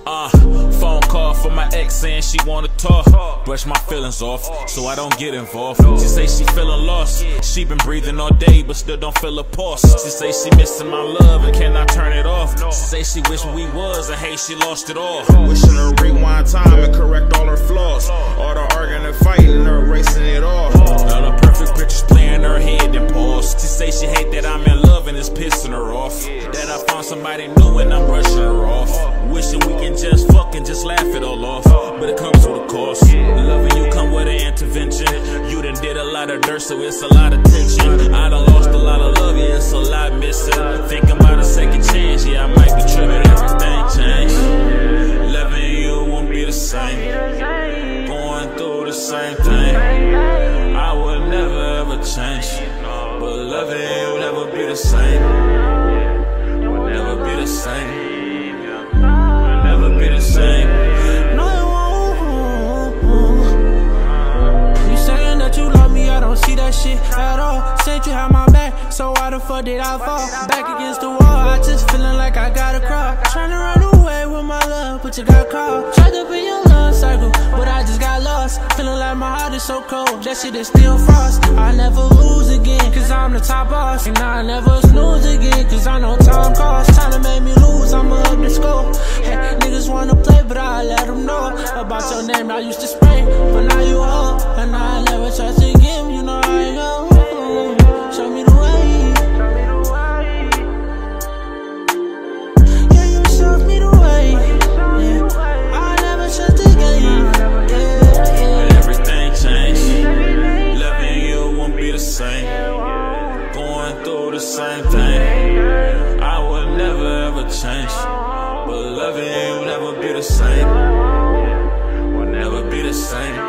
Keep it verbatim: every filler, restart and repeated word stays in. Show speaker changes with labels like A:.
A: Uh, phone call from my ex saying she wanna talk. Brush my feelings off, so I don't get involved. She say she feeling lost. She been breathing all day, but still don't feel a pulse. She say she missing my love and cannot turn it off. She say she wish we was and hey, she lost it all. Wishing her rewind time and correct all her flaws. All the arguing and fighting, her erasing it all. All the perfect pictures playing in her head and pause. She say she hate that I'm in love and it's pissing her off. That I found somebody new and I'm brushing her off. Wishing we can just fuck and just laugh it all off, but it comes with a cost. Loving you come with an intervention. You done did a lot of dirt, so it's a lot of tension. I done lost a lot of love, yeah, it's a lot missing. Thinking about a second chance, yeah, I might be tripping. Everything changed. Loving you won't be the same. Going through the same thing. I would never ever change, but loving you will never be the same. Will never be the same. Never be the same.
B: No, it won't. You saying that you love me, I don't see that shit at all. Said you had my back, so why the fuck did I fall? Back against the wall, I just feeling like I gotta crawl. Trying to run away with my love, but you got caught. Tried to be your love circle, but I just got lost. Feeling like my heart is so cold, that shit is still frost. I never lose again, cause I'm the top boss. And I never snooze again, cause I know time costs. Time to make me lose, I'ma up the score. Hey, niggas wanna play, but I let them know about your name. I used to spray, but now you up, and I never trust again. You know how I go. Show me the way. Yeah, you showed me the way. Yeah, I never trust again. Yeah, yeah.
A: Everything changed. Loving you won't be the same. Going through the same thing. I would never ever change, but loving you will never be the same. Will never be the same.